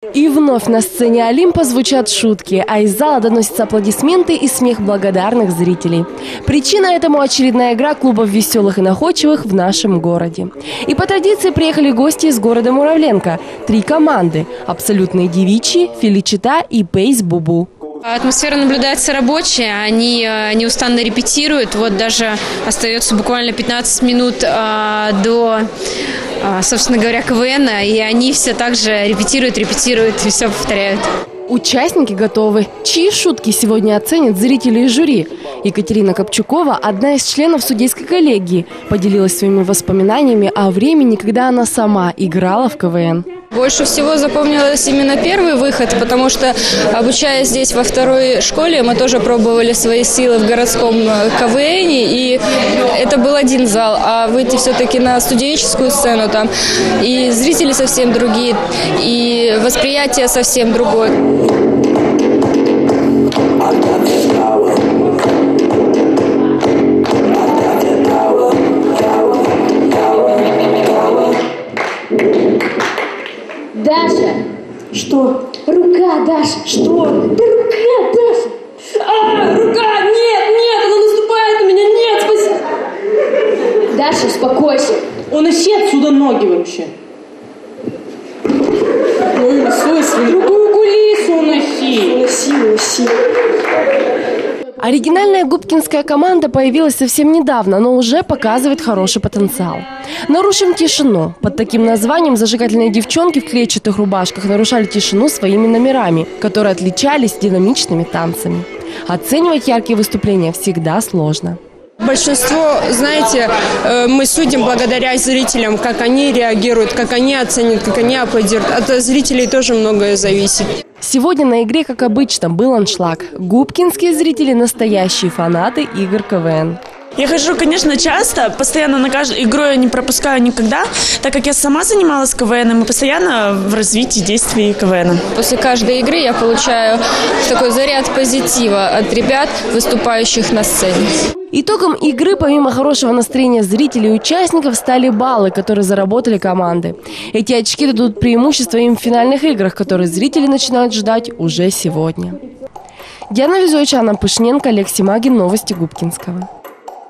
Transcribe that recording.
И вновь на сцене Олимпа звучат шутки, а из зала доносятся аплодисменты и смех благодарных зрителей. Причина этому – очередная игра клубов веселых и находчивых в нашем городе. И по традиции приехали гости из города Муравленко. 3 команды – абсолютные девичьи, Феличита и Пейс Бубу. Атмосфера наблюдается рабочая, они неустанно репетируют. Вот даже остается буквально 15 минут до, собственно говоря, КВН, и они все так же репетируют и все повторяют. Участники готовы. Чьи шутки сегодня оценят зрители и жюри? Екатерина Копчукова, одна из членов судейской коллегии, поделилась своими воспоминаниями о времени, когда она сама играла в КВН. Больше всего запомнилось именно первый выход, потому что, обучаясь здесь во второй школе, мы тоже пробовали свои силы в городском КВНе, и это был один зал, а выйти все-таки на студенческую сцену там, и зрители совсем другие, и восприятие совсем другое. Даша! Что? Рука, Даша! Что? Да рука, Даша! Рука! Нет, она наступает на меня! Нет, спасибо! Даша, успокойся! Уноси отсюда ноги вообще! Ой, в другую кулису уноси! Оригинальная губкинская команда появилась совсем недавно, но уже показывает хороший потенциал. Нарушим тишину. Под таким названием зажигательные девчонки в клетчатых рубашках нарушали тишину своими номерами, которые отличались динамичными танцами. Оценивать яркие выступления всегда сложно. Большинство, знаете, мы судим благодаря зрителям, как они реагируют, как они оценят, как они аплодируют. От зрителей тоже многое зависит. Сегодня на игре, как обычно, был аншлаг. Губкинские зрители – настоящие фанаты игр КВН. Я хожу, конечно, часто, постоянно на каждую игру я не пропускаю никогда, так как я сама занималась КВНом и постоянно в развитии действий КВН. После каждой игры я получаю такой заряд позитива от ребят, выступающих на сцене. Итогом игры, помимо хорошего настроения зрителей и участников, стали баллы, которые заработали команды. Эти очки дадут преимущество им в финальных играх, которые зрители начинают ждать уже сегодня. Диана Везуевич, Анна Пышненко, Олег Симагин. Новости Губкинского.